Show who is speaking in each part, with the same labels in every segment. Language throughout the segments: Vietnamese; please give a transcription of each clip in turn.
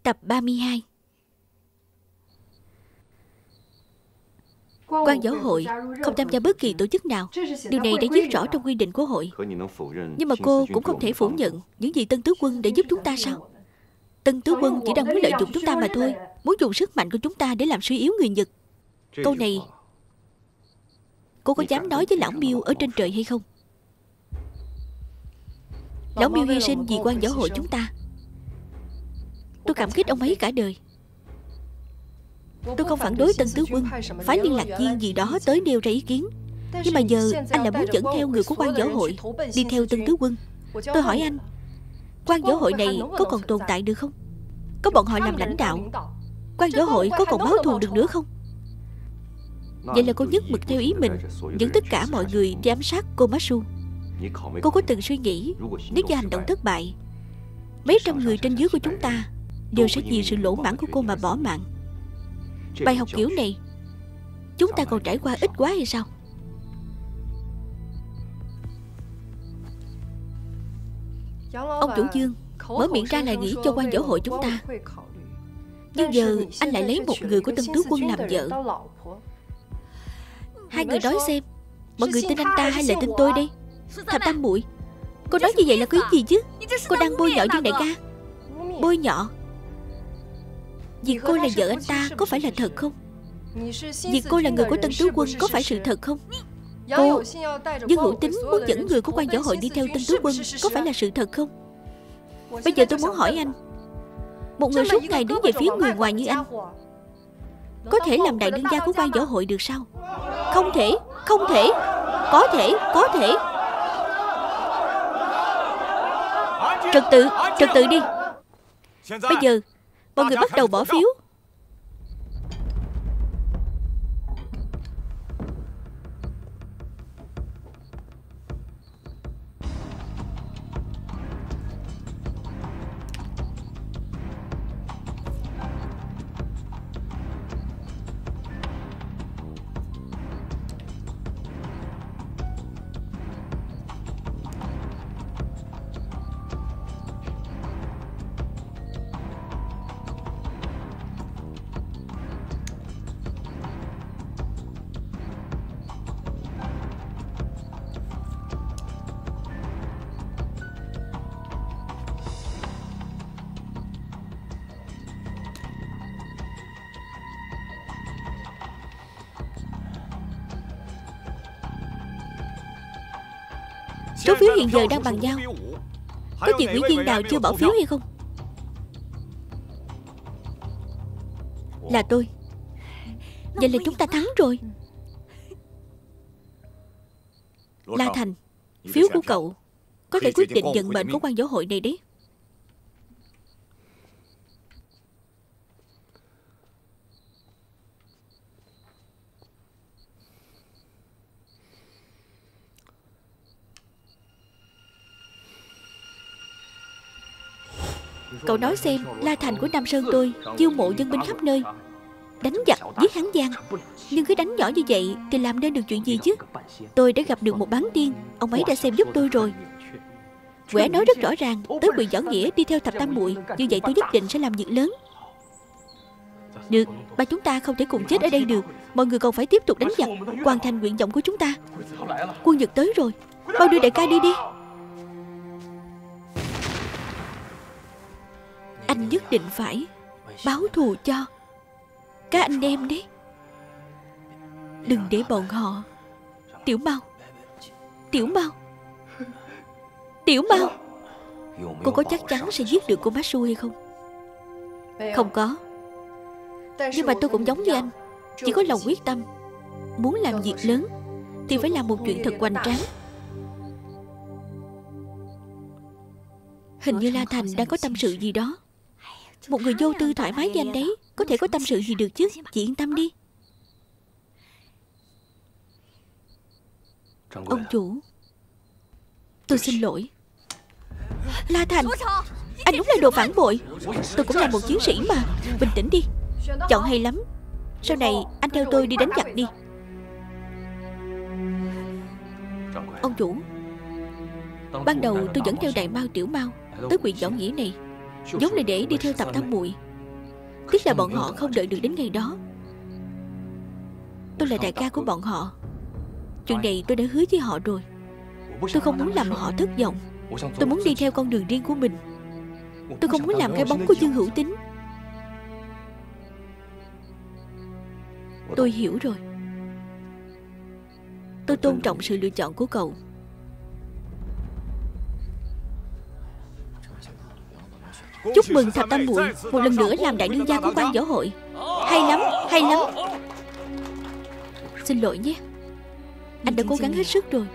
Speaker 1: Tập 32. Quan giáo hội không tham gia bất kỳ tổ chức nào. Điều này đã viết rõ trong quy định của hội. Nhưng mà cô cũng không thể phủ nhận những gì Tân Tứ Quân đã giúp chúng ta sao? Tân Tứ Quân chỉ đang muốn lợi dụng chúng ta mà thôi, muốn dùng sức mạnh của chúng ta để làm suy yếu người Nhật. Câu này cô có dám nói với lão Miêu ở trên trời hay không? Lão Miêu hy sinh vì quan giáo hội chúng ta. Tôi cảm kích ông ấy cả đời. Tôi không phản đối Tân Tứ Quân phái liên lạc viên gì đó tới nêu ra ý kiến. Nhưng mà giờ anh lại muốn dẫn theo người của quan giáo hội đi theo Tân Tứ Quân. Tôi hỏi anh, quan giáo hội này có còn tồn tại được không? Có bọn họ làm lãnh đạo, quan giáo hội có còn báo thù được nữa không? Vậy là cô nhất mực theo ý mình, dẫn tất cả mọi người đi ám sát Komatsu. Cô có từng suy nghĩ, nếu như hành động thất bại, mấy trăm người trên dưới của chúng ta đều sẽ vì sự lỗ mãng của cô mà bỏ mạng. Bài học kiểu này chúng ta còn trải qua ít quá hay sao? Ông chủ Dương mở miệng ra là nghĩ cho quan giáo hội chúng ta, nhưng giờ anh lại lấy một người của Tân Tứ Quân làm vợ. Hai người nói xem, mọi người tin anh ta hay là tin tôi đây? Thập Tam muội, cô nói như vậy là có ý gì chứ? Cô đang bôi nhọ Dương đại ca. Bôi nhọ? Việc cô là vợ anh ta có phải là thật không? Việc cô là người của Tân Tứ Quân có phải sự thật không? Cô Dương Hữu Tính muốn dẫn người của quan giáo hội đi theo Tân Tứ Quân có phải là sự thật không? Bây giờ tôi muốn hỏi anh, một người suốt ngày đứng về phía người ngoài như anh có thể làm đại đương gia của quan giáo hội được sao? Không thể, không thể. Có thể, có thể. Trật tự đi. Bây giờ mọi người bắt đầu bỏ phiếu. Số phiếu hiện giờ đang bàn giao. Có vị ủy viên nào chưa bỏ phiếu hay không? Là tôi. Vậy là chúng ta thắng rồi. La Thành, phiếu của cậu có thể quyết định vận mệnh của quan giáo hội này đấy. Cậu nói xem, La Thành của Nam Sơn tôi chiêu mộ dân binh khắp nơi, đánh giặc giết Hán Giang. Nhưng cứ đánh nhỏ như vậy thì làm nên được chuyện gì chứ? Tôi đã gặp được một bán tiên, ông ấy đã xem giúp tôi rồi. Quẻ nói rất rõ ràng, tới quyền Võ Nghĩa đi theo Thập Tam muội, như vậy tôi nhất định sẽ làm việc lớn. Được, ba chúng ta không thể cùng chết ở đây được. Mọi người còn phải tiếp tục đánh giặc, hoàn thành nguyện vọng của chúng ta. Quân Nhật tới rồi, mau đưa đại ca đi đi. Anh nhất định phải báo thù cho các anh em đấy. Đừng để bọn họ. Tiểu Mao, Tiểu Mao, Tiểu Mao, cô có chắc chắn sẽ giết được cô Matsu hay không? Không có. Nhưng mà tôi cũng giống như anh, chỉ có lòng quyết tâm. Muốn làm việc lớn thì phải làm một chuyện thật hoành tráng. Hình như La Thành đang có tâm sự gì đó. Một người vô tư thoải mái với anh đấy, có thể có tâm sự gì được chứ. Chị yên tâm đi. Ông chủ, tôi xin lỗi. La Thành, anh đúng là đồ phản bội. Tôi cũng là một chiến sĩ mà. Bình tĩnh đi. Chọn hay lắm. Sau này anh theo tôi đi đánh giặc đi. Ông chủ, ban đầu tôi dẫn theo Đại Mao Tiểu Mao tới quyền Võ Nghĩa này vốn là để đi theo Thập Tam muội. Tiếc là bọn họ không đợi được đến ngày đó. Tôi là đại ca của bọn họ. Chuyện này tôi đã hứa với họ rồi. Tôi không muốn làm họ thất vọng. Tôi muốn đi theo con đường riêng của mình. Tôi không muốn làm cái bóng của Dương Hữu Tín. Tôi hiểu rồi. Tôi tôn trọng sự lựa chọn của cậu. Chúc mừng Thập Tam muội một lần nữa làm đại đương gia của Quan Võ Hội. Hay lắm, hay lắm. Xin lỗi nhé. Anh đã cố gắng hết sức rồi.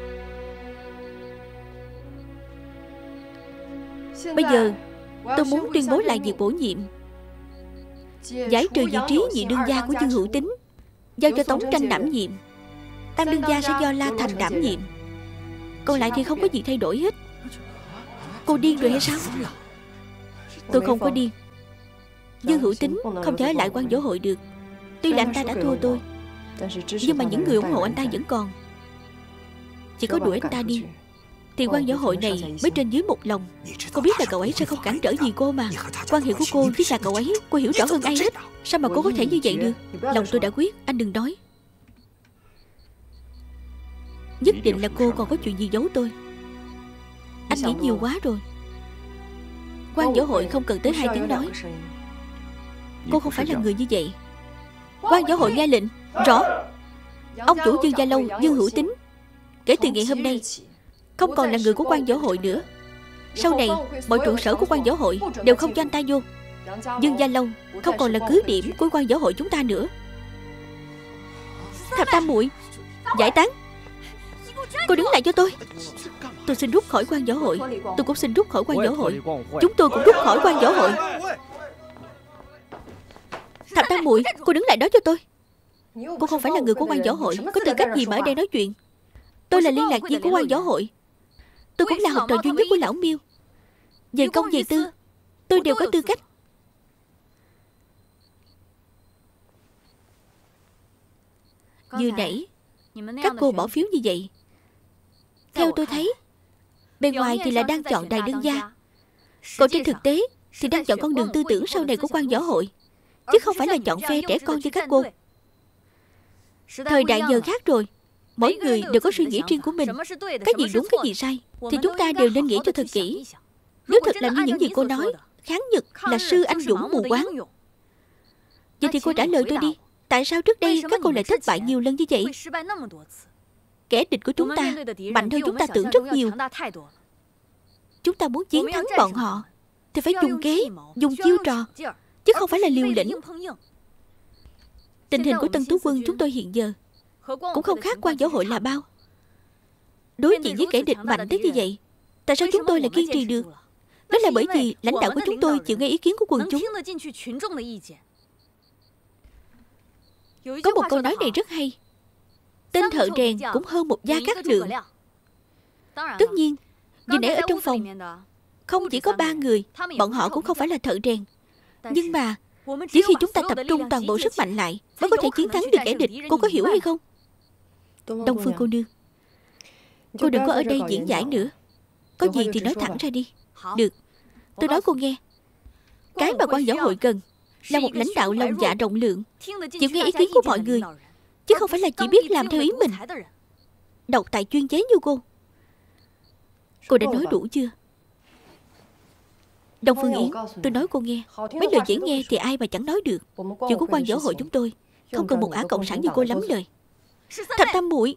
Speaker 1: Bây giờ tôi muốn tuyên bố lại việc bổ nhiệm, giải trừ vị trí nhị đương gia của Dương Hữu Tín, giao cho Tống Tranh đảm nhiệm. Tam đương gia sẽ do La Thành đảm nhiệm. Còn lại thì không có gì thay đổi hết. Cô điên rồi hay sao? Tôi không có điên. Dương Hữu Tín không thể ở lại Quan Võ Hội được. Tuy là anh ta đã thua tôi, nhưng mà những người ủng hộ anh ta vẫn còn. Chỉ có đuổi anh ta đi thì Quan Võ Hội này mới trên dưới một lòng. Cô biết là cậu ấy sẽ không cản trở gì cô mà. Quan hệ của cô với là cậu ấy, cô hiểu rõ hơn ai hết. Sao mà cô có thể như vậy được? Lòng tôi đã quyết, anh đừng nói. Nhất định là cô còn có chuyện gì giấu tôi. Anh nghĩ nhiều quá rồi. Quan Võ Hội không cần tới 2 tiếng nói. Cô không phải là người như vậy. Quan Võ Hội nghe lệnh. Rõ. Ông chủ Dương Gia Lâu Dương Hữu Tín kể từ ngày hôm nay không còn là người của Quan Võ Hội nữa. Sau này mọi trụ sở của Quan Võ Hội đều không cho anh ta vô. Dương Gia Lâu không còn là cứ điểm của Quan Võ Hội chúng ta nữa. Thập Tam muội, giải tán. Cô đứng lại cho tôi. Tôi xin rút khỏi Quan Võ Hội. Tôi cũng xin rút khỏi Quan Võ Hội. Chúng tôi cũng rút khỏi Quan Võ Hội. Thập Tam muội, cô đứng lại đó cho tôi. Cô không phải là người của Quan Võ Hội, có tư cách gì mà ở đây nói chuyện? Tôi là liên lạc viên của Quan Võ Hội. Tôi cũng là học trò duy nhất của lão Miêu. Về công về tư, tôi đều có tư cách. Vừa nãy các cô bỏ phiếu như vậy, theo tôi thấy bên ngoài thì là đang chọn đại đương gia, còn trên thực tế thì đang chọn con đường tư tưởng sau này của Quan Võ Hội, chứ không phải là chọn phe trẻ con như các cô. Thời đại giờ khác rồi, mỗi người đều có suy nghĩ riêng của mình. Cái gì đúng cái gì sai thì chúng ta đều nên nghĩ cho thật kỹ. Nếu thật làm như những gì cô nói, kháng Nhật là sư anh dũng mù quáng, vậy thì cô trả lời tôi đi. Tại sao trước đây các cô lại thất bại nhiều lần như vậy? Kẻ địch của chúng ta mạnh hơn chúng ta tưởng rất nhiều. Chúng ta muốn chiến thắng bọn họ thì phải dùng kế, dùng chiêu trò, chứ không phải là liều lĩnh. Tình hình của Tân Tú Quân chúng tôi hiện giờ cũng không khác Quan Võ Hội là bao. Đối diện với kẻ địch mạnh tới như vậy, tại sao chúng tôi lại kiên trì được? Đó là bởi vì lãnh đạo của chúng tôi chịu nghe ý kiến của quần chúng. Có một câu nói này rất hay: tên thợ rèn cũng hơn một gia cát lượng. Tất nhiên, vì nãy ở trong phòng không chỉ có 3 người, bọn họ cũng không phải là thợ rèn. Nhưng mà chỉ khi chúng ta tập trung toàn bộ sức mạnh lại mới có thể chiến thắng được kẻ địch. Cô có hiểu hay không? Đông Phương cô nương, cô đừng có ở đây diễn giải nữa. Có gì thì nói thẳng ra đi. Được, tôi nói cô nghe. Cái mà Quan Võ Hội cần là một lãnh đạo lòng dạ rộng lượng, chịu nghe ý kiến của mọi người, chứ không phải là chỉ biết làm theo ý mình, độc tài chuyên chế như cô. Cô đã nói đủ chưa? Đông Phương Yến, tôi nói cô nghe. Mấy lời dễ nghe thì ai mà chẳng nói được. Chuyện của Quan Võ Hội chúng tôi không cần một ả cộng sản như cô lắm lời. Thập Tam muội,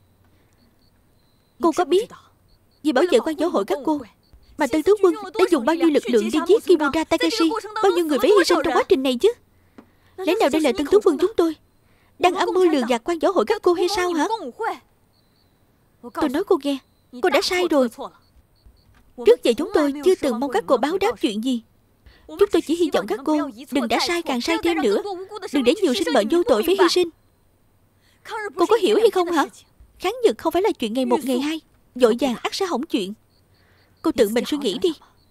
Speaker 1: cô có biết vì bảo vệ Quan Võ Hội các cô mà Tân Tú Quân đã dùng bao nhiêu lực lượng đi giết Kimura Takashi, bao nhiêu người phải hy sinh trong quá trình này chứ? Lẽ nào đây là Tân Tú Quân chúng tôi đang âm mưu lừa gạt Quan Võ Hội các cô hay sao hả? Tôi nói cô nghe, cô đã sai rồi. Trước giờ chúng tôi chưa từng mong các cô báo đáp chuyện gì. Chúng tôi chỉ hy vọng các cô đừng đã sai càng sai thêm nữa, đừng để nhiều sinh mệnh vô tội phải hy sinh. Cô có hiểu hay không hả? Kháng Nhật không phải là chuyện ngày một ngày hai, vội vàng ắt sẽ hỏng chuyện. Cô tự mình suy nghĩ đi.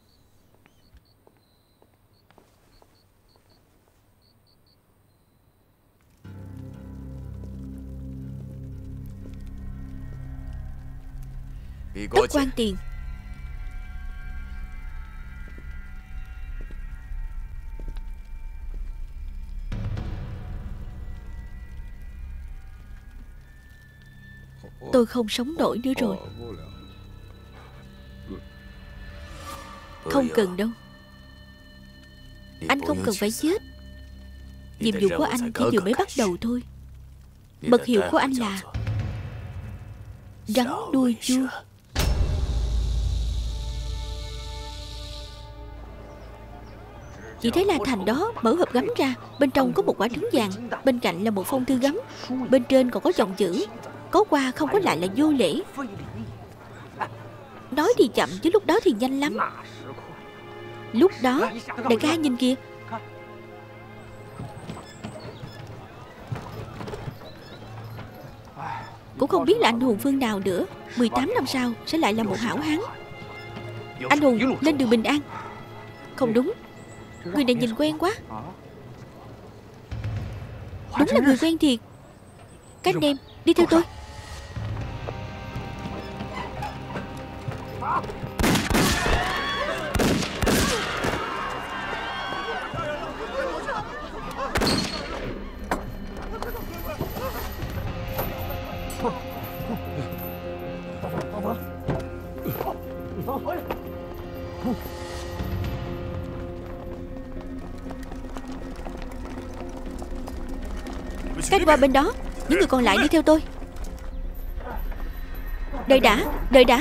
Speaker 1: Tất quan tiền. Tôi không sống nổi nữa rồi. Không cần đâu. Anh không cần phải chết. Nhiệm vụ của anh chỉ vừa mới bắt đầu thôi. Mật hiệu của anh là rắn đuôi chua. Chỉ thấy La Thành đó mở hộp gấm ra. Bên trong có một quả trứng vàng, bên cạnh là một phong thư gấm, bên trên còn có dòng chữ: có qua không có lại là vô lễ. Nói thì chậm chứ lúc đó thì nhanh lắm. Lúc đó, đại ca nhìn kìa. Cũng không biết là anh hùng phương nào nữa. 18 năm sau sẽ lại là một hảo hán. Anh hùng lên đường bình an. Không đúng, người này nhìn quen quá. Đúng là người quen thiệt. Các anh em đi theo tôi. Cách qua bên đó. Những người còn lại đi theo tôi. Đợi đã, đợi đã.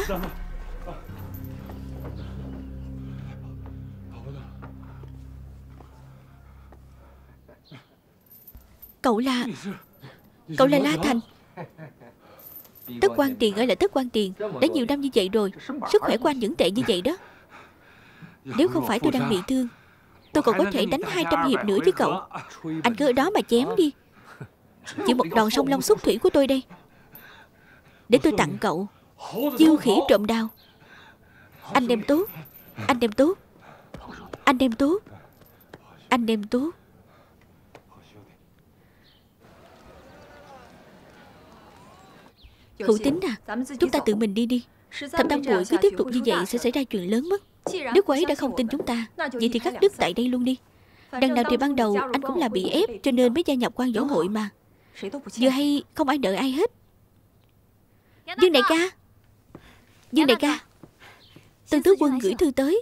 Speaker 1: Cậu là La Thành. Tất Quan Tiền ơi là Tất Quan Tiền. Đã nhiều năm như vậy rồi, sức khỏe của anh vẫn tệ như vậy đó. Nếu không phải tôi đang bị thương, tôi còn có thể đánh 200 hiệp nữa với cậu. Anh cứ ở đó mà chém đi. Chỉ một đòn song long xuất thủy của tôi đây. Để tôi tặng cậu chiêu khỉ trộm đao. Anh em tốt, anh em tốt, anh em tốt, anh em tốt. Hữu Tính à, chúng ta tự mình đi đi. Thập Tam Muội cứ tiếp tục như vậy sẽ xảy ra chuyện lớn mất. Nếu cô ấy đã không tin chúng ta, vậy thì cắt đứt tại đây luôn đi. Đằng nào thì ban đầu anh cũng là bị ép, cho nên mới gia nhập quan võ hội mà. Vừa hay không ai nợ ai hết. Dương đại ca, Dương đại ca, Tân tướng quân gửi thư tới.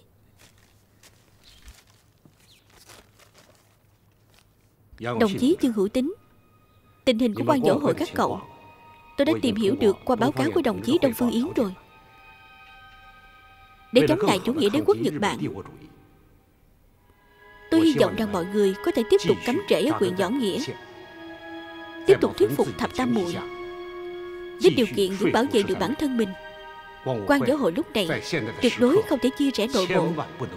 Speaker 1: Đồng chí Dương Hữu Tính, tình hình của quan võ hội các cậu tôi đã tìm hiểu được qua báo cáo của đồng chí Đông Phương Yến rồi. Để chống lại chủ nghĩa đế quốc Nhật Bản, tôi hy vọng rằng mọi người có thể tiếp tục cắm rễ ở huyện Võ Nghĩa, tiếp tục thuyết phục Thập Tam Muội, với điều kiện vẫn bảo vệ được bản thân mình. Quan võ hội lúc này tuyệt đối không thể chia rẽ nội bộ.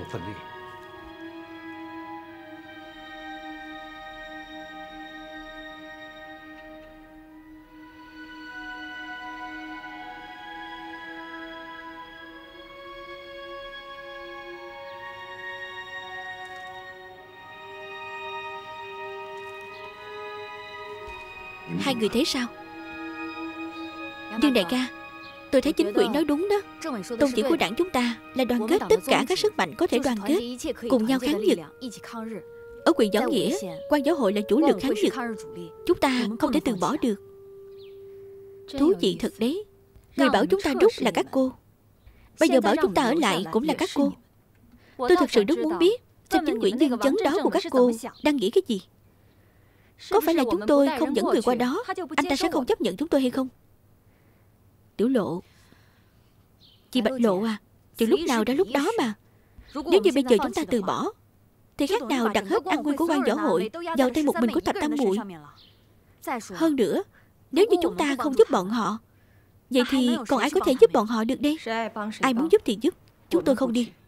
Speaker 1: Hai người thấy sao? Dương đại ca, tôi thấy chính quỷ nói đúng đó. Tôn chỉ của đảng chúng ta là đoàn kết tất cả các sức mạnh có thể đoàn kết, cùng nhau kháng Nhật. Ở huyện Võ Nghĩa, quan võ hội là chủ lực kháng Nhật. Chúng ta không thể từ bỏ được. Thú vị thật đấy. Người bảo chúng ta rút là các cô, bây giờ bảo chúng ta ở lại cũng là các cô. Tôi thật sự rất muốn biết xem chính quyền nhân chấn đó của các cô đang nghĩ cái gì. Có phải là chúng tôi không dẫn người qua đó, anh ta sẽ không chấp nhận chúng tôi hay không? Tiểu Lộ, chị Bạch Lộ à, từ lúc nào ra lúc đó mà. Nếu như bây giờ chúng ta từ bỏ, thì khác nào đặt hết an nguy của quan võ hội vào tay một mình của Thập Tam Muội. Hơn nữa, nếu như chúng ta không giúp bọn họ, vậy thì còn ai có thể giúp bọn họ được đây? Ai muốn giúp thì giúp, chúng tôi không đi.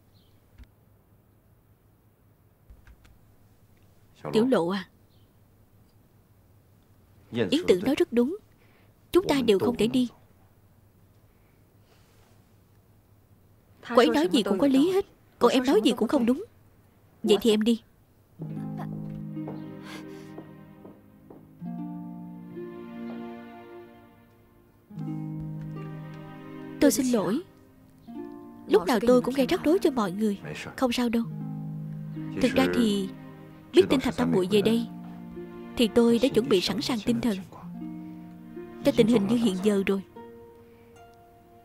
Speaker 1: Tiểu Lộ à, Yến Tử nói rất đúng. Chúng ta đều không thể đi. Cô ấy nói gì cũng có lý hết, còn em nói gì cũng không đúng. Vậy thì em đi. Tôi xin lỗi. Lúc nào tôi cũng gây rắc rối cho mọi người. Không sao đâu. Thực ra thì biết tin Thập Tam Muội về đây thì tôi đã chuẩn bị sẵn sàng tinh thần cho tình hình như hiện giờ rồi.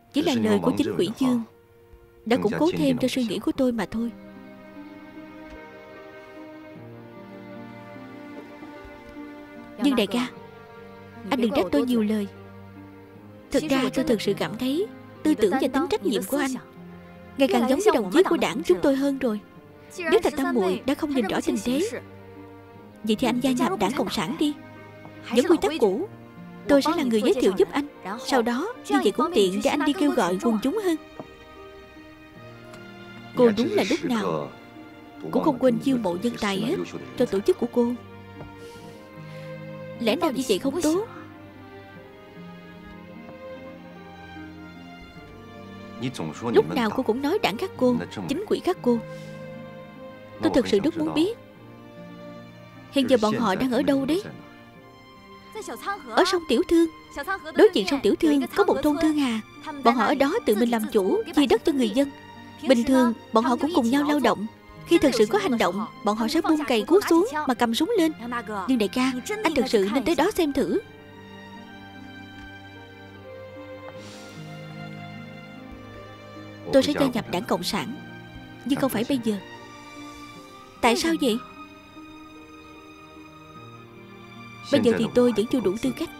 Speaker 1: Chỉ là lời của chính Quỷ Dương đã củng cố thêm cho suy nghĩ của tôi mà thôi. Nhưng đại ca, anh đừng trách tôi nhiều lời. Thực ra tôi thực sự cảm thấy tư tưởng và tính trách nhiệm của anh ngày càng giống với đồng chí của đảng chúng tôi hơn rồi. Nếu Thạch Tam muội đã không nhìn rõ tình thế, vậy thì anh gia nhập đảng Cộng sản đi. Vẫn quy tắc cũ, tôi sẽ là người giới thiệu giúp anh. Sau đó như vậy cũng tiện để anh đi kêu gọi quần chúng hơn. Cô đúng là lúc nào cũng không quên chiêu mộ nhân tài hết cho tổ chức của cô. Lẽ nào như vậy không tốt? Lúc nào cô cũng nói đảng khác cô, chính quỷ khác cô. Tôi thật sự rất muốn biết hiện giờ bọn họ đang ở đâu đấy. Ở sông Tiểu Thương. Đối diện sông Tiểu Thương có một thôn Thương Hà. Bọn họ ở đó tự mình làm chủ, chia đất cho người dân. Bình thường bọn họ cũng cùng nhau lao động. Khi thật sự có hành động, bọn họ sẽ buông cày cuốc xuống mà cầm súng lên. Nhưng đại ca, anh thật sự nên tới đó xem thử. Tôi sẽ gia nhập đảng Cộng sản, nhưng không phải bây giờ. Tại sao vậy? Bây giờ thì tôi vẫn chưa đủ tư cách.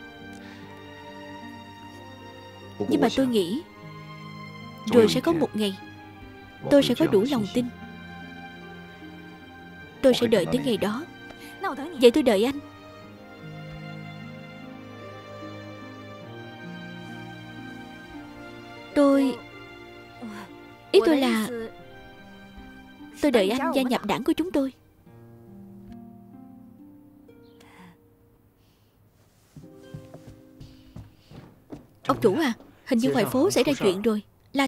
Speaker 1: Nhưng mà tôi nghĩ rồi sẽ có một ngày tôi sẽ có đủ lòng tin. Tôi sẽ đợi tới ngày đó. Vậy tôi đợi anh. Ý tôi là tôi đợi anh gia nhập đảng của chúng tôi. Ông chủ à, hình như ngoài phố xảy ra chuyện rồi. Là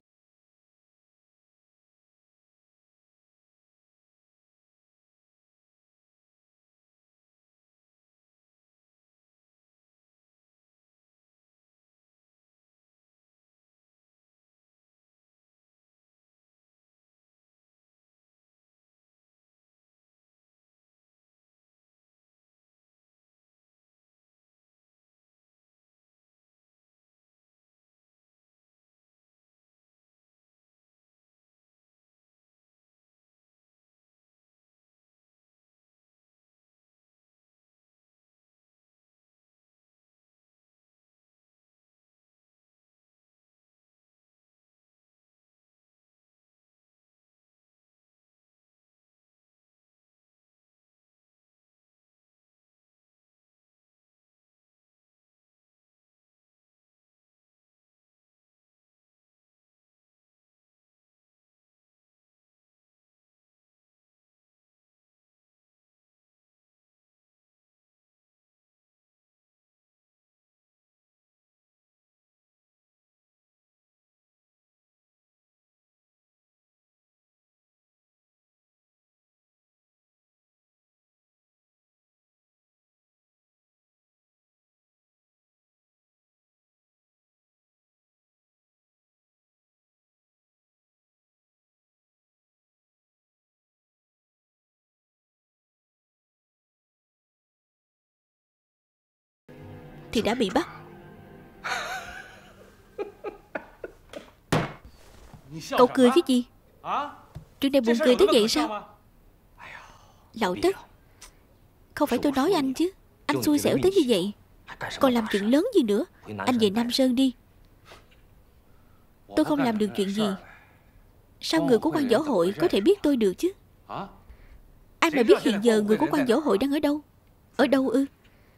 Speaker 1: thì đã bị bắt. Cậu cười cái gì? Chuyện này buồn cười tới vậy sao? Lão Tất, không phải tôi nói anh chứ. Anh xui xẻo tới như vậy, còn làm chuyện lớn gì nữa. Anh về Nam Sơn đi. Tôi không làm được chuyện gì, sao người của quan võ hội có thể biết tôi được chứ? Ai mà biết hiện giờ người của quan võ hội đang ở đâu? Ở đâu ư?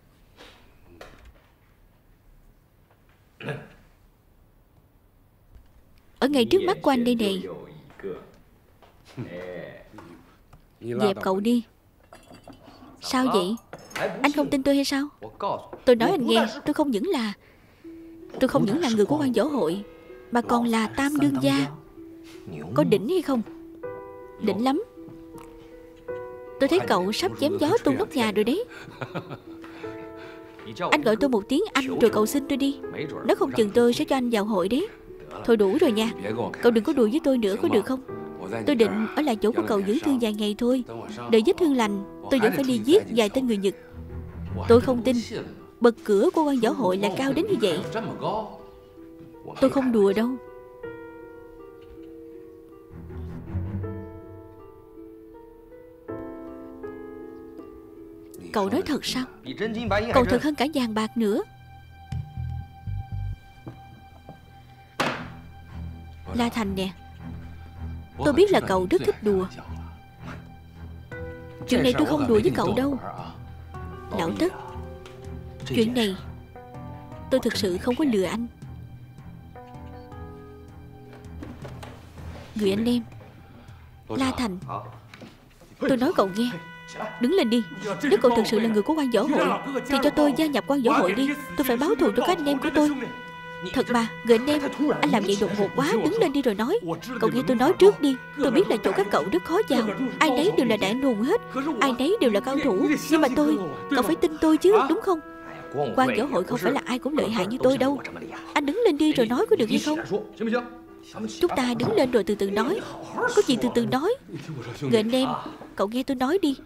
Speaker 1: Ở ngay trước mắt của anh đây này. Dẹp cậu đi. Sao vậy? Anh không tin tôi hay sao? Tôi nói anh nghe, tôi không những là người của quan võ hội, mà còn là tam đương gia. Có đỉnh hay không? Đỉnh lắm. Tôi thấy cậu sắp chém gió tung nóc nhà rồi đấy. Anh gọi tôi một tiếng anh rồi cậu xin tôi đi. Nếu không chừng tôi sẽ cho anh vào hội đấy. Thôi đủ rồi nha. Cậu đừng có đùa với tôi nữa có được không? Tôi định ở lại chỗ của cậu dưỡng thương vài ngày thôi. Đợi vết thương lành tôi vẫn phải đi giết vài tên người Nhật. Tôi không tin bậc cửa của quan võ hội là cao đến như vậy. Tôi không đùa đâu. Cậu nói thật sao? Cậu thật hơn cả vàng bạc nữa. La Thành nè, tôi biết là cậu rất thích đùa. Chuyện này tôi không đùa với cậu đâu. Lão Tất, chuyện này tôi thực sự không có lừa anh. Người anh em La Thành, tôi nói cậu nghe. Đứng lên đi. Nếu cậu thực sự là người của quan võ hội thì cho tôi gia nhập quan võ hội đi. Tôi phải báo thù cho các anh em của tôi. Thật mà, người anh em, anh làm vậy đột ngột quá. Đứng lên đi rồi nói. Cậu nghe tôi nói trước đi. Tôi biết là chỗ các cậu rất khó vào. Ai nấy đều là đại anh hùng hết. Ai nấy đều là cao thủ. Nhưng mà cậu phải tin tôi chứ, đúng không? Quan võ hội không phải là ai cũng lợi hại như tôi đâu. Anh đứng lên đi rồi nói có được hay không? Chúng ta đứng lên rồi từ từ nói. Có gì từ từ nói. Người anh em, cậu nghe tôi nói đi.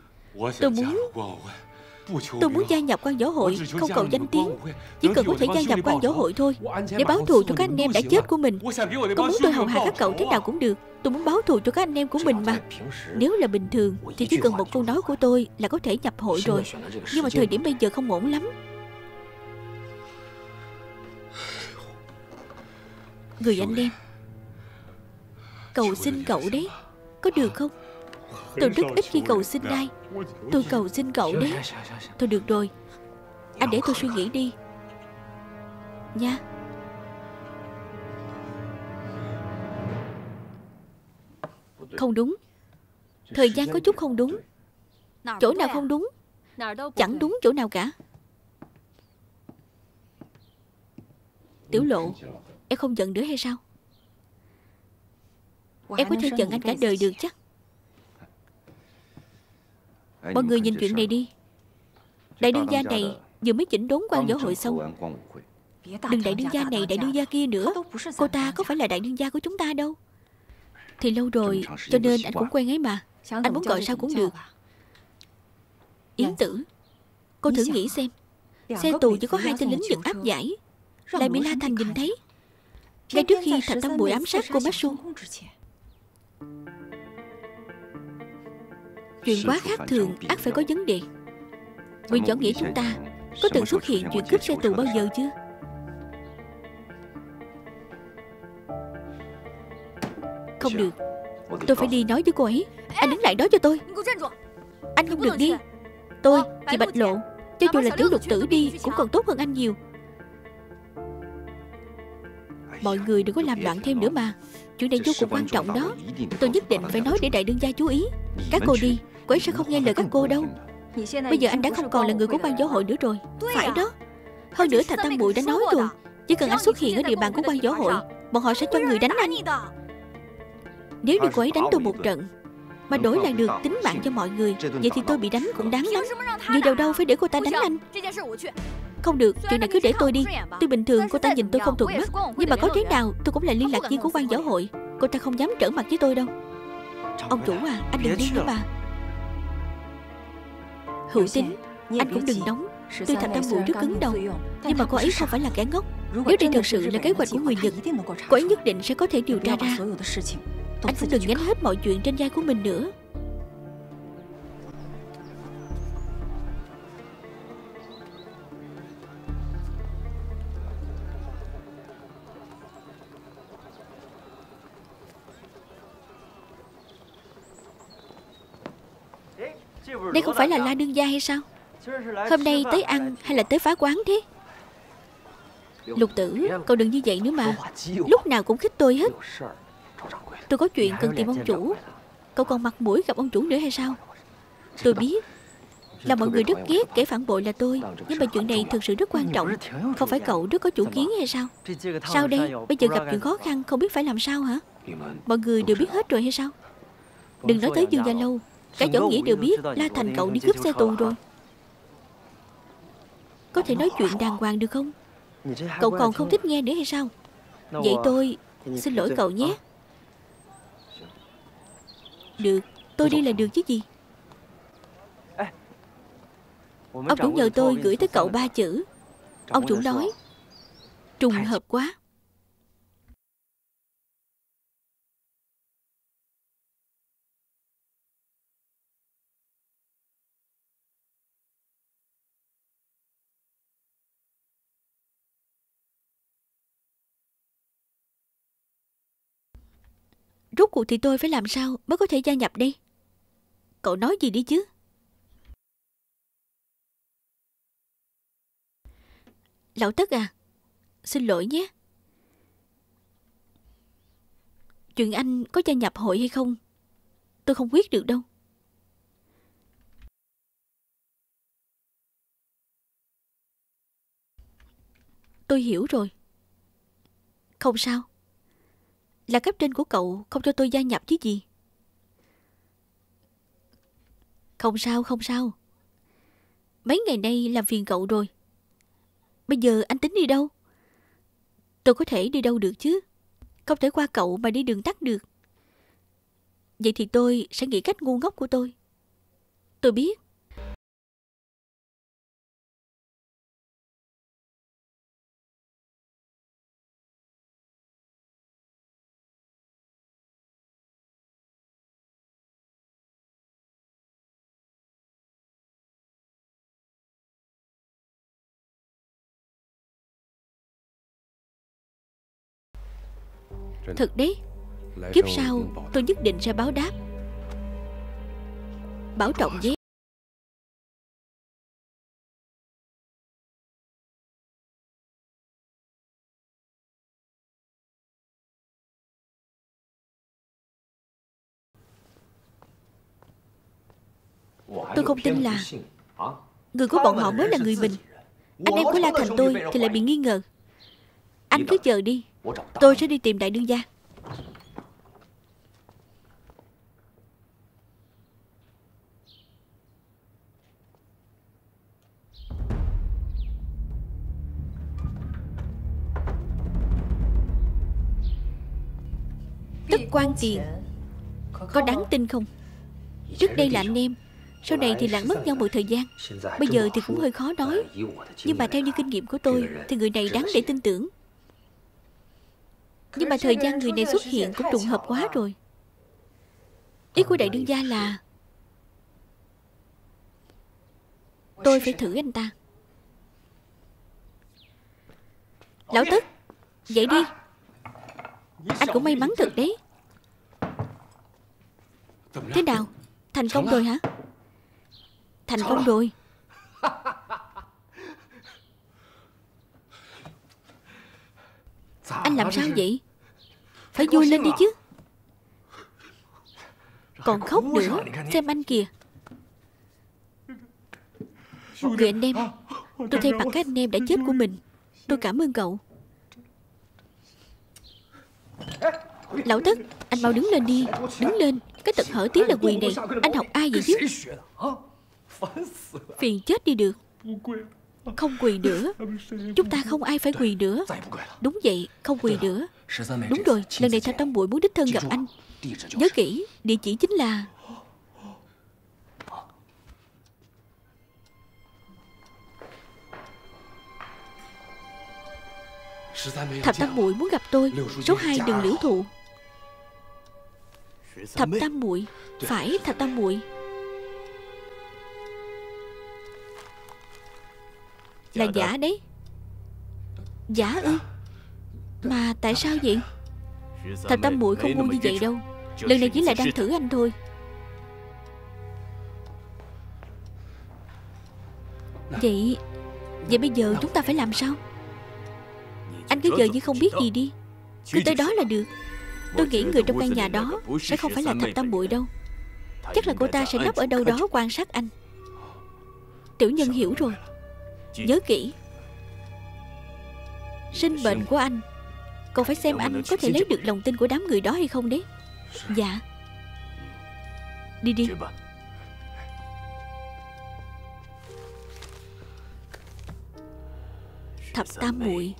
Speaker 1: Tôi muốn gia nhập quan võ hội, không cầu danh tiếng. Chỉ cần có thể gia nhập quan võ hội thôi, để báo thù cho các anh em đã chết của mình. Có muốn tôi hầu hạ các cậu thế nào cũng được. Tôi muốn báo thù cho các anh em của mình mà. Nếu là bình thường thì chỉ cần một câu nói của tôi là có thể nhập hội rồi. Nhưng mà thời điểm bây giờ không ổn lắm. Người anh em, cầu xin cậu đấy, có được không? Tôi rất ít khi cầu xin ai. Tôi cầu xin cậu đấy. Thôi được rồi, anh để tôi suy nghĩ đi nha. Không đúng. Thời gian có chút không đúng. Chỗ nào không đúng? Chẳng đúng chỗ nào cả. Tiểu Lộ, em không giận nữa hay sao? Em có thể giận anh cả đời được chắc. Mọi người nhìn chuyện này đi. Đại đương gia này vừa mới chỉnh đốn quan võ hội xong. Đừng đại đương gia này đại đương gia kia nữa. Cô ta có phải là đại đương gia của chúng ta đâu. Thì lâu rồi cho nên anh cũng quen ấy mà. Anh muốn gọi sao cũng được. Yến Tử, cô thử nghĩ xem. Xe tù chỉ có 2 tên lính giật áp giải, lại bị La Thành nhìn thấy ngay trước khi Thạch Tam Bội ám sát cô Bách Xu. Chuyện quá khác thường ắt phải có vấn đề. Nguyên Võ Nghĩa chúng ta có từng xuất hiện chuyện cướp xe tù bao giờ chưa? Không được, tôi phải đi nói với cô ấy. Anh đứng lại đó cho tôi. Anh không được đi. Tôi, chị Bạch Lộ, cho dù là Tiểu Lục Tử đi cũng còn tốt hơn anh nhiều. Mọi người đừng có làm loạn thêm nữa mà. Chuyện này vô cùng quan trọng đó. Tôi nhất định phải nói để đại đương gia chú ý. Các cô đi, cô ấy sẽ không nghe lời các cô đâu. Bây giờ anh đã không còn là người của quan võ hội nữa rồi. Phải đó. Hơn nữa Thạch Tam Bội đã nói rồi, chỉ cần anh xuất hiện ở địa bàn của quan võ hội, bọn họ sẽ cho người đánh anh. Nếu như cô ấy đánh tôi một trận mà đổi lại được tính mạng cho mọi người, vậy thì tôi bị đánh cũng đáng lắm. Vì đâu phải để cô ta đánh anh. Không được, chuyện này cứ để tôi đi. Tuy bình thường cô ta nhìn tôi không thuận mắt, nhưng mà có thế nào tôi cũng là liên lạc viên của quan võ hội. Cô ta không dám trở mặt với tôi đâu. Ông chủ à, anh đừng đi nữa mà. Hữu Tính, anh cũng đừng nóng. Tuy Thạch Tam Bội rất cứng đầu, nhưng mà cô ấy không phải là kẻ ngốc. Nếu đây thật sự là kế hoạch của người Nhật, cô ấy nhất định sẽ có thể điều tra ra. Anh cũng đừng gánh hết mọi chuyện trên vai của mình nữa. Đây không phải là La Đương gia hay sao? Hôm nay tới ăn hay là tới phá quán thế? Lục Tử, cậu đừng như vậy nữa mà. Lúc nào cũng khích tôi hết. Tôi có chuyện cần tìm ông chủ. Cậu còn mặt mũi gặp ông chủ nữa hay sao? Tôi biết là mọi người rất ghét kẻ phản bội là tôi, nhưng mà chuyện này thực sự rất quan trọng. Không phải cậu rất có chủ kiến hay sao? Sao đây? Bây giờ gặp chuyện khó khăn không biết phải làm sao hả? Mọi người đều biết hết rồi hay sao? Đừng nói tới Dương Gia Lâu, cả Võ Nghĩa đều biết La Thành cậu đi cướp xe tù rồi. Có thể nói chuyện đàng hoàng được không? Cậu còn không thích nghe nữa hay sao? Vậy tôi xin lỗi cậu nhé. Được, tôi đi là được chứ gì. Ông chủ nhờ tôi gửi tới cậu 3 chữ. Ông chủ nói trùng hợp quá. Rốt cuộc thì tôi phải làm sao mới có thể gia nhập đây? Cậu nói gì đi chứ? Lão Tất à, xin lỗi nhé. Chuyện anh có gia nhập hội hay không, tôi không quyết được đâu. Tôi hiểu rồi. Không sao. Là cấp trên của cậu không cho tôi gia nhập chứ gì. Không sao, không sao. Mấy ngày nay làm phiền cậu rồi. Bây giờ anh tính đi đâu? Tôi có thể đi đâu được chứ? Không thể qua cậu mà đi đường tắt được. Vậy thì tôi sẽ nghĩ cách ngu ngốc của tôi. Tôi biết. Thật đấy. Kiếp sau tôi nhất định sẽ báo đáp. Bảo trọng nhé. Tôi không tin là người của bọn họ mới là người mình. Anh em của La Thành tôi thì lại bị nghi ngờ. Anh cứ chờ đi, tôi sẽ đi tìm đại đương gia. Tất quan tiền có đáng tin không? Trước đây là anh em, sau này thì lãng mất nhau một thời gian. Bây giờ thì cũng hơi khó nói. Nhưng mà theo như kinh nghiệm của tôi thì người này đáng để tin tưởng. Nhưng mà thời gian người này xuất hiện cũng trùng hợp quá rồi. Ý của đại đương gia là tôi phải thử anh ta. Lão Tất, dậy đi. Anh cũng may mắn thật đấy. Thế nào? Thành công rồi hả? Thành công rồi. Anh làm sao vậy? Phải vui lên đi chứ. Còn khóc nữa. Xem anh kìa. Người anh em, tôi thay mặt các anh em đã chết của mình. Tôi cảm ơn cậu. Lão Tất, anh mau đứng lên đi. Đứng lên. Cái tật hở tiếng là quỳ này anh học ai vậy chứ? Phiền chết đi được. Không quỳ nữa. Chúng ta không ai phải quỳ nữa. Đúng vậy, không quỳ nữa. Đúng rồi, lần này Thạch Tam Muội muốn đích thân gặp anh. Nhớ kỹ, địa chỉ chính là Thạch Tam Muội muốn gặp tôi. Số 2 đường Liễu Thụ. Thập Tam Muội. Phải, Thập Tam Muội. Là giả đấy. Giả ư? Mà tại sao vậy? Thập Tam Muội không ngu như vậy đâu. Lần này chỉ là đang thử anh thôi. Vậy bây giờ chúng ta phải làm sao? Anh cứ giờ như không biết gì đi. Cứ tới đó là được. Tôi nghĩ người trong căn nhà đó sẽ không phải là Thập Tam Muội đâu. Chắc là cô ta sẽ nấp ở đâu đó quan sát anh. Tiểu nhân hiểu rồi. Nhớ kỹ. Sinh bệnh của anh, cậu phải xem anh có thể lấy được lòng tin của đám người đó hay không đấy. Dạ. Đi đi. Thập Tam Muội.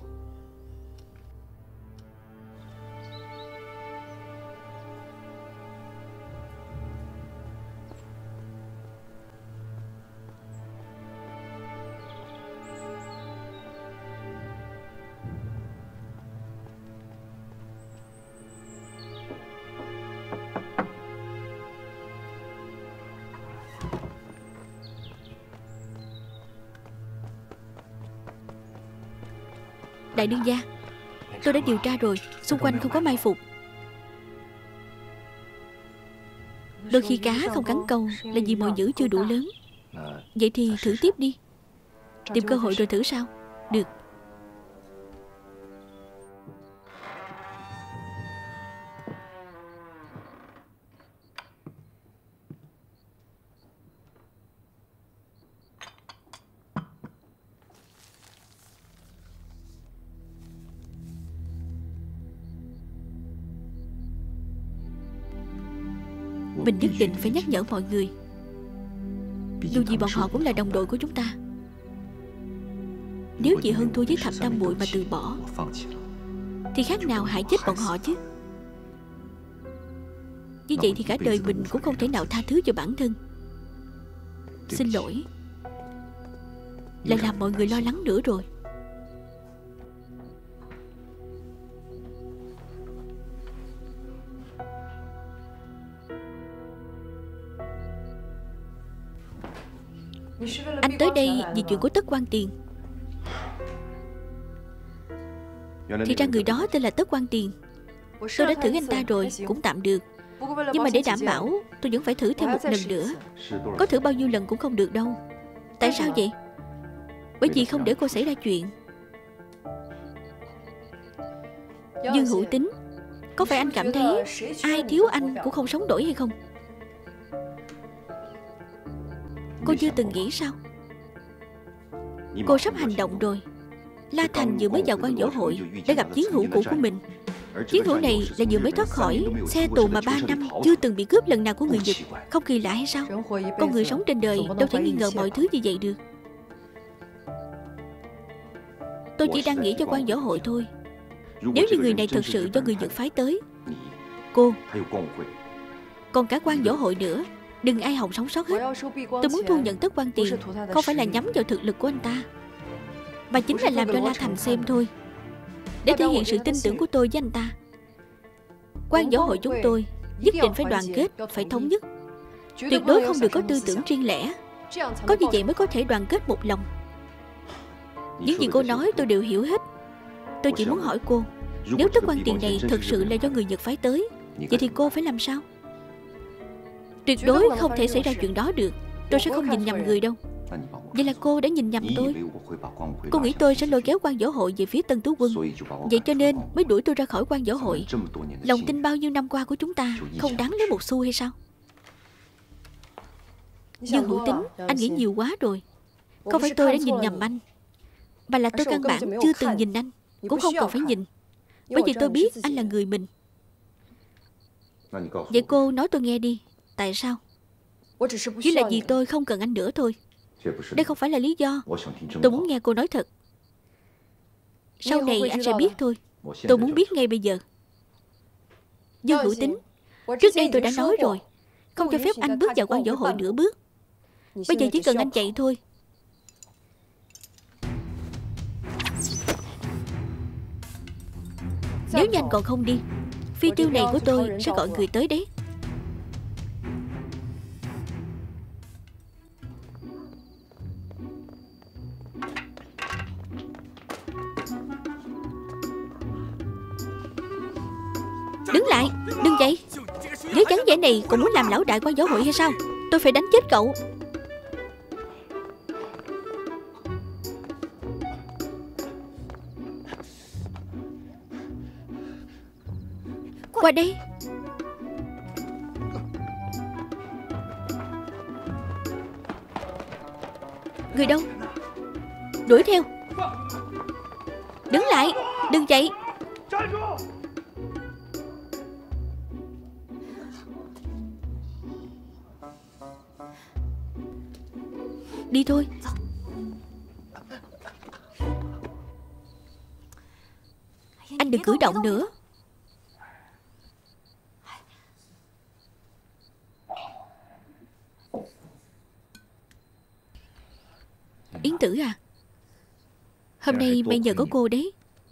Speaker 1: Đại đương gia, tôi đã điều tra rồi. Xung quanh không có mai phục. Đôi khi cá không cắn câu là vì mồi nhử chưa đủ lớn. Vậy thì thử tiếp đi. Tìm cơ hội rồi thử sao? Được. Mình nhất định phải nhắc nhở mọi người. Dù gì bọn họ cũng là đồng đội của chúng ta. Nếu chị Hân thua với Thập Tam Muội mà từ bỏ thì khác nào hại chết bọn họ chứ. Như vậy thì cả đời mình cũng không thể nào tha thứ cho bản thân. Xin lỗi. Lại làm mọi người lo lắng nữa rồi. Anh tới đây vì chuyện của Tất Quan Tiền. Thì ra người đó tên là Tất Quan Tiền. Tôi đã thử anh ta rồi, cũng tạm được. Nhưng mà để đảm bảo, tôi vẫn phải thử thêm một lần nữa. Có thử bao nhiêu lần cũng không được đâu. Tại sao vậy? Bởi vì không để cô xảy ra chuyện. Dương Hữu Tính, có phải anh cảm thấy ai thiếu anh cũng không sống nổi hay không? Cô chưa từng nghĩ sao? Cô sắp hành động rồi. La Thành vừa mới vào quan võ hội đã gặp chiến hữu cũ của mình. Chiến hữu này là vừa mới thoát khỏi xe tù mà 3 năm chưa từng bị cướp lần nào của người Nhật. Không kỳ lạ hay sao? Con người sống trên đời đâu thể nghi ngờ mọi thứ như vậy được. Tôi chỉ đang nghĩ cho quan võ hội thôi. Nếu như người này thật sự do người Nhật phái tới, cô, còn cả quan võ hội nữa, đừng ai hòng sống sót hết. Tôi muốn thu nhận Tất Quan Tiền không phải là nhắm vào thực lực của anh ta, mà chính là làm cho La Thành xem thôi, để thể hiện sự tin tưởng của tôi với anh ta. Quan võ hội chúng tôi nhất định phải đoàn kết, phải thống nhất, tuyệt đối không được có tư tưởng riêng lẻ. Có như vậy mới có thể đoàn kết một lòng. Những gì cô nói tôi đều hiểu hết. Tôi chỉ muốn hỏi cô, nếu Tất Quan Tiền này thật sự là do người Nhật phái tới, vậy thì cô phải làm sao? Tuyệt đối không thể xảy ra chuyện đó được. Tôi sẽ không nhìn nhầm người đâu. Vậy là cô đã nhìn nhầm tôi. Cô nghĩ tôi sẽ lôi kéo quan võ hội về phía Tân Tú Quân, vậy cho nên mới đuổi tôi ra khỏi quan võ hội. Lòng tin bao nhiêu năm qua của chúng ta không đáng lấy một xu hay sao? Dương Hữu Tính, anh nghĩ nhiều quá rồi. Không phải tôi đã nhìn nhầm anh, mà là tôi căn bản chưa từng nhìn anh, cũng không cần phải nhìn, bởi vì tôi biết anh là người mình. Vậy cô nói tôi nghe đi. Tại sao? Chỉ là vì tôi không cần anh nữa thôi. Đây không phải là lý do. Tôi muốn nghe cô nói thật. Sau này anh sẽ biết thôi. Tôi muốn biết ngay bây giờ. Dương Hữu Tính, trước đây tôi đã nói rồi, không cho phép anh bước vào quan võ hội nửa bước. Bây giờ chỉ cần anh chạy thôi. Nếu như anh còn không đi, phi tiêu này của tôi sẽ gọi người tới đấy. Đứng lại, đừng chạy. Với dáng vẻ này còn muốn làm lão đại quan võ hội hay sao? Tôi phải đánh chết cậu. Qua đây. Người đâu? Đuổi theo. Đứng lại, đừng chạy. Đi thôi. Anh đừng cử động nữa. Yến Tử à, hôm nay mày nhờ có cô đấy.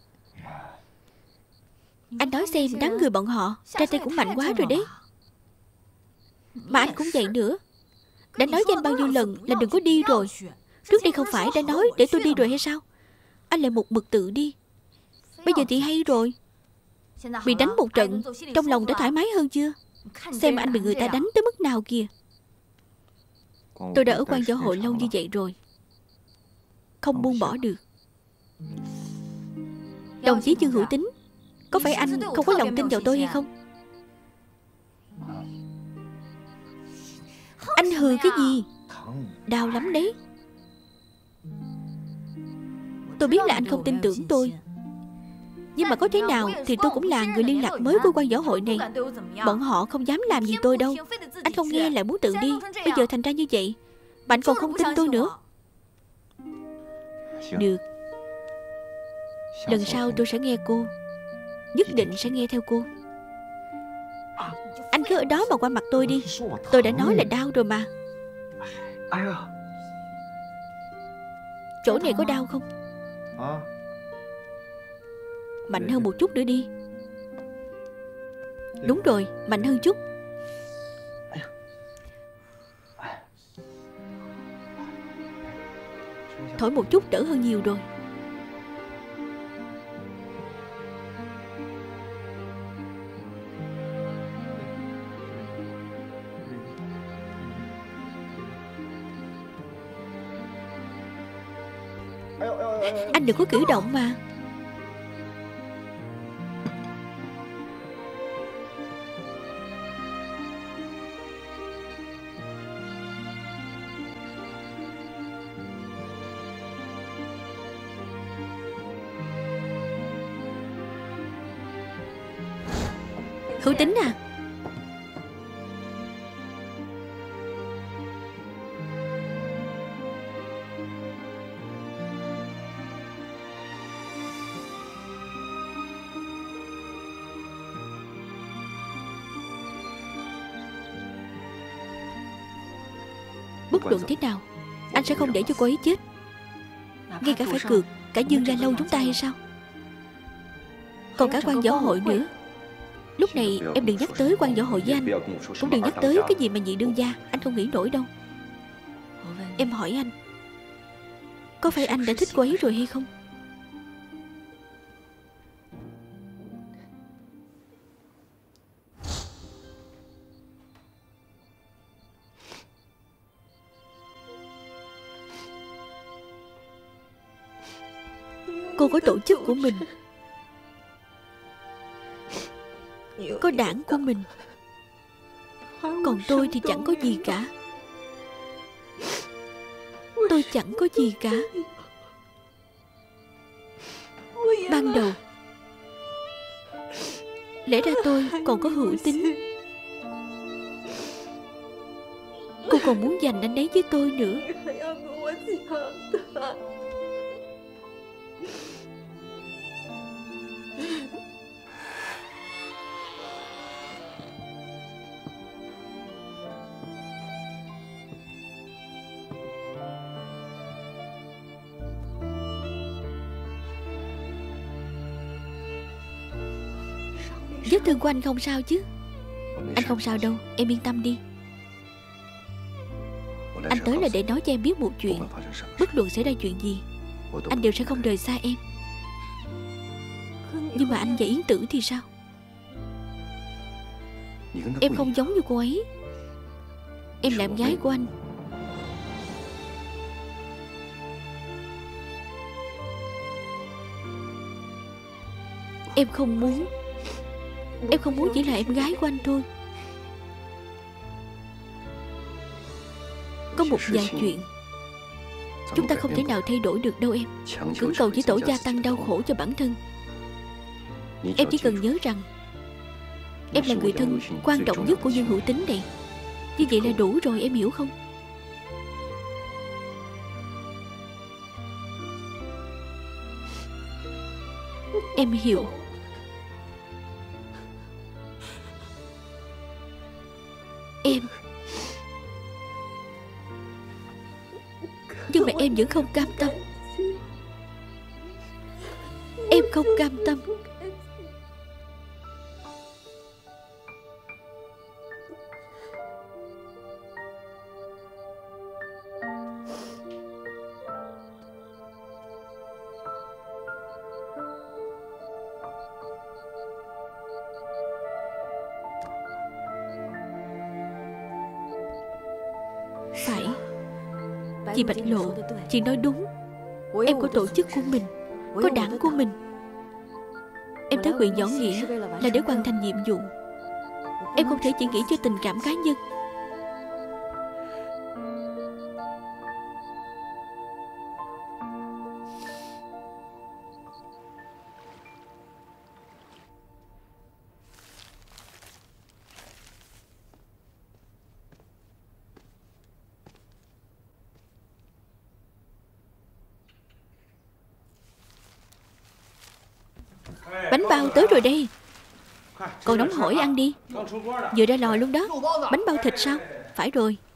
Speaker 1: Anh nói xem, đám người bọn họ ra tay cũng mạnh quá rồi đấy. Mà anh cũng vậy nữa. Đã nói với anh bao nhiêu lần là đừng có đi rồi. Trước đây không phải đã nói để tôi đi rồi hay sao? Anh lại một mực tự đi. Bây giờ thì hay rồi. Bị đánh một trận, trong lòng đã thoải mái hơn chưa? Xem anh bị người ta đánh tới mức nào kìa. Tôi đã ở quan võ hội lâu như vậy rồi, không buông bỏ được. Đồng chí Dương Hữu Tín, có phải anh không có lòng tin vào tôi hay không? Anh hừ cái gì? Đau lắm đấy. Tôi biết là anh không tin tưởng tôi, nhưng mà có thế nào thì tôi cũng là người liên lạc mới của quan võ hội này. Bọn họ không dám làm gì tôi đâu. Anh không nghe lại muốn tự đi, bây giờ thành ra như vậy mà anh còn không tin tôi nữa. Được, lần sau tôi sẽ nghe cô, nhất định sẽ nghe theo cô. Anh cứ ở đó mà qua mặt tôi đi. Tôi đã nói là đau rồi mà. Chỗ này có đau không? Mạnh hơn một chút nữa đi. Đúng rồi, mạnh hơn chút. Thổi một chút đỡ hơn nhiều rồi. Anh đừng có cử động mà. Hữu Tín à, bất luận thế nào anh sẽ không để cho cô ấy chết, ngay cả phải cược cả Dương Gia Lâu chúng ta hay sao? Còn cả quan võ hội nữa. Lúc này em đừng nhắc tới quan võ hội với anh, cũng đừng nhắc tới cái gì mà nhị đương gia. Anh không nghĩ nổi đâu. Em hỏi anh, có phải anh đã thích cô ấy rồi hay không? Cô có tổ chức của mình, có đảng của mình, còn tôi thì chẳng có gì cả. Tôi chẳng có gì cả. Ban đầu lẽ ra tôi còn có Hữu Tín. Cô còn muốn giành anh ấy với tôi nữa. Vết thương của anh không sao chứ? Anh không sao đâu, em yên tâm đi. Anh tới là để nói cho em biết một chuyện. Bất luận xảy ra chuyện gì, anh đều sẽ không rời xa em. Nhưng mà anh và Yến Tử thì sao? Em không giống như cô ấy. Em là em gái của anh. Em không muốn chỉ là em gái của anh thôi. Có một vài chuyện chúng ta không thể nào thay đổi được đâu em. Cưỡng cầu chỉ tổ gia tăng đau khổ cho bản thân. Em chỉ cần nhớ rằng em là người thân quan trọng nhất của Dương Hữu Tín này. Như vậy là đủ rồi, em hiểu không? Em hiểu. Nhưng mà em vẫn không cam tâm. Em không cam tâm. Chị Bạch Lộ, chị nói đúng. Em có tổ chức của mình, có đảng của mình. Em tới huyện Võ Nghĩa là để hoàn thành nhiệm vụ. Em không thể chỉ nghĩ cho tình cảm cá nhân. Bánh bao tới rồi đây. Cậu nóng hổi ăn đi. Vừa ra lò luôn đó. Bánh bao thịt sao? Phải rồi,